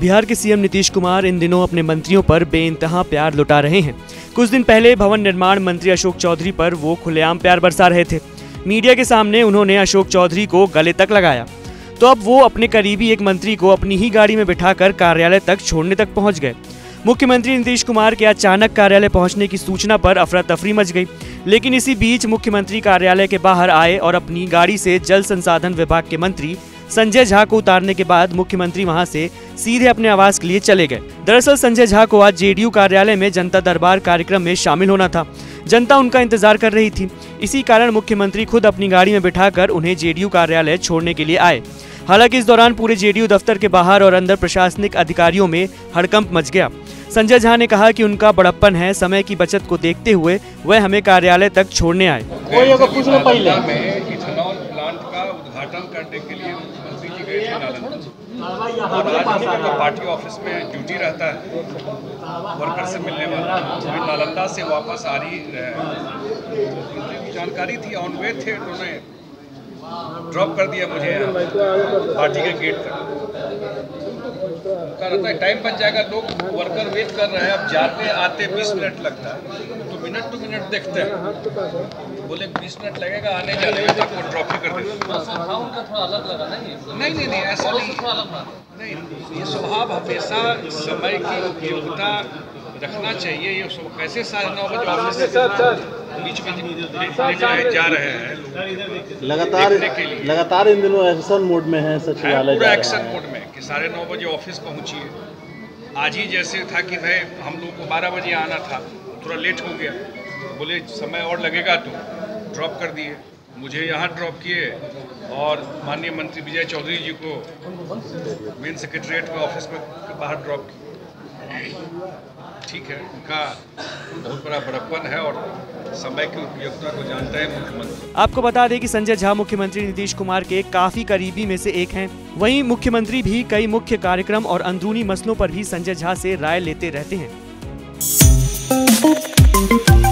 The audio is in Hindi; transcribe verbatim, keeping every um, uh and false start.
बिहार के सीएम नीतीश कुमार इन दिनों अपने मंत्रियों पर बेइंतहा प्यार लुटा रहे हैं। कुछ दिन पहले भवन निर्माण मंत्री अशोक चौधरी पर वो खुलेआम प्यार बरसा रहे थे। मीडिया के सामने उन्होंने अशोक चौधरी को गले तक लगाया, तो अब वो अपने करीबी एक मंत्री को अपनी ही गाड़ी में बिठाकर कार्यालय तक छोड़ने तक पहुंच गए। मुख्यमंत्री नीतीश कुमार के अचानक कार्यालय पहुंचने की सूचना पर अफरा तफरी मच गई, लेकिन इसी बीच मुख्यमंत्री कार्यालय के बाहर आए और अपनी गाड़ी से जल संसाधन विभाग के मंत्री संजय झा को उतारने के बाद मुख्यमंत्री वहां से सीधे अपने आवास के लिए चले गए। दरअसल संजय झा को आज जेडीयू कार्यालय में जनता दरबार कार्यक्रम में शामिल होना था। जनता उनका इंतजार कर रही थी। इसी कारण मुख्यमंत्री खुद अपनी गाड़ी में बिठाकर उन्हें जेडीयू कार्यालय छोड़ने के लिए आए। हालांकि इस दौरान पूरे जेडीयू दफ्तर के बाहर और अंदर प्रशासनिक अधिकारियों में हड़कंप मच गया। संजय झा ने कहा कि उनका बड़प्पन है, समय की बचत को देखते हुए वह हमें कार्यालय तक छोड़ने आए। इथेनॉल प्लांट का उद्घाटन करने के लिए मुख्यमंत्री जी गए थे नालंदा, और आज उनका पार्टी ऑफिस में ड्यूटी रहता है वर्कर से मिलने वाला, तो नालंदा से वापस आ रही जानकारी थी, ऑन वे थे, उन्होंने ड्रॉप कर दिया मुझे पार्टी के गेट तक। उनका रहता है टाइम बच जाएगा, लोग वर्कर वेट कर रहे हैं, अब जाते आते बीस मिनट लगता है, तो मिनट टू मिनट देखते हैं, बोले बीस मिनट लगेगा आने जाने में, तक वो ड्रॉप ही कर देते। उनका थोड़ा अलग लगा नहीं नहीं नहीं नहीं ऐसा नहीं नहीं, ये स्वभाव हमेशा समय की उपयोगिता रखना चाहिए। ये कैसे साढ़े नौ बजे ऑफिस से बीच में जा रहे हैं लगातार लगातार इन दिनों एक्शन मोड में है सचिवालय, पूरा एक्शन मोड में कि साढ़े नौ बजे ऑफिस पहुंचिए। आज ही जैसे था कि भाई हम लोग को बारह बजे आना था, थोड़ा लेट हो गया, बोले समय और लगेगा तो ड्रॉप कर दिए, मुझे यहाँ ड्रॉप किए और माननीय मंत्री विजय चौधरी जी को मेन सेक्रेटरीट में ऑफिस में बाहर ड्रॉप किया। ठीक है, उनका बहुत बड़ा बड़प्पन है और समय की उपयोगिता को जानता है मुख्यमंत्री। आपको बता दें कि संजय झा मुख्यमंत्री नीतीश कुमार के काफी करीबी में से एक हैं। वहीं मुख्यमंत्री भी कई मुख्य कार्यक्रम और अंदरूनी मसलों पर भी संजय झा से राय लेते रहते हैं।